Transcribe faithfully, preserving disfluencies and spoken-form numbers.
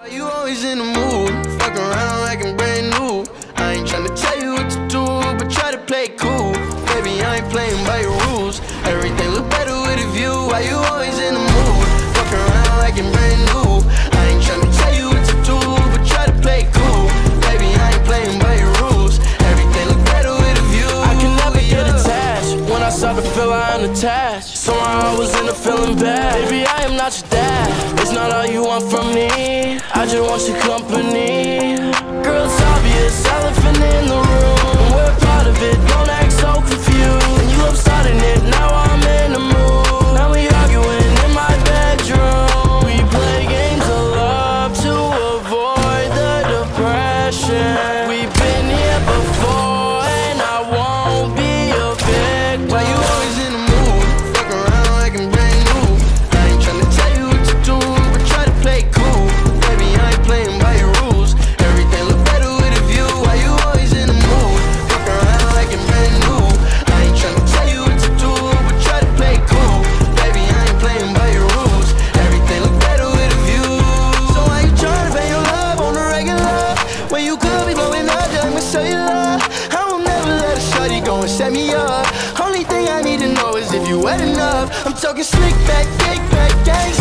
Why you always in the mood? Fuck around like I'm brand new. I ain't tryna tell you what to do, but try to play it cool. Baby, I ain't playing by your rules. Everything look better with a view. Why you always in the mood? Fuck around like I'm brand new. I ain't tryna tell you what to do, but try to play it cool. Baby, I ain't playing by your rules. Everything look better with a view. I can never get attached. When I start to feel I am attached, somehow I was in a feeling bad. Baby, I am not your dad. It's not all you want from me. I just want your company. Girl, it's obvious, elephant in the room. We're part of it, don't act so confused. And you love starting it, now I'm in the mood. Now we arguing in my bedroom. We play games of love to avoid the depression. We've been here before and I won't be a victim. Why you always in the mood? Fuck around like I'm brand new. I ain't tryna tell you what to do, but try to play it cool. Baby, I ain't playing by your rules. Everything look better with a view. Why you always in the mood? Fuck around like I'm brand new. I ain't tryna tell you what to do, but try to play it cool. Baby, I ain't playing by your rules. Everything look better with a view. So why you tryna pay your love on the regular when you could be blowing up like my cellular? I will never let a shorty go and set me up. Only thing I need to know is if you wet enough. I'm talking slick back, kick back, gangs.